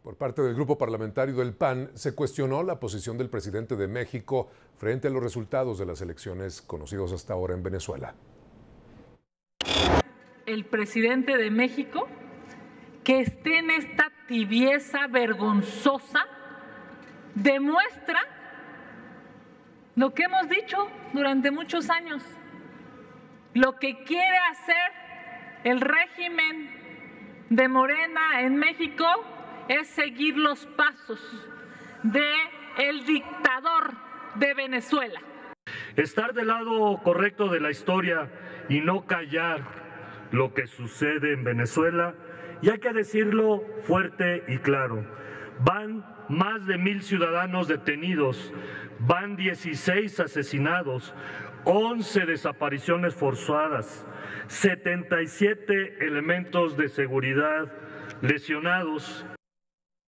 Por parte del grupo parlamentario del PAN, se cuestionó la posición del presidente de México frente a los resultados de las elecciones conocidos hasta ahora en Venezuela. El presidente de México que esté en esta tibieza vergonzosa demuestra lo que hemos dicho durante muchos años. Lo que quiere hacer el régimen de Morena en México es seguir los pasos del dictador de Venezuela. Estar del lado correcto de la historia y no callar lo que sucede en Venezuela, y hay que decirlo fuerte y claro, van más de 1,000 ciudadanos detenidos, van 16 asesinados, 11 desapariciones forzadas, 77 elementos de seguridad lesionados.